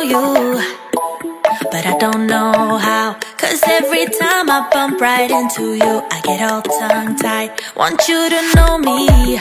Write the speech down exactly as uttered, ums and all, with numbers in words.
you, but I don't know how. Cause every time I bump right into you, I get all tongue-tied. Want you to know me.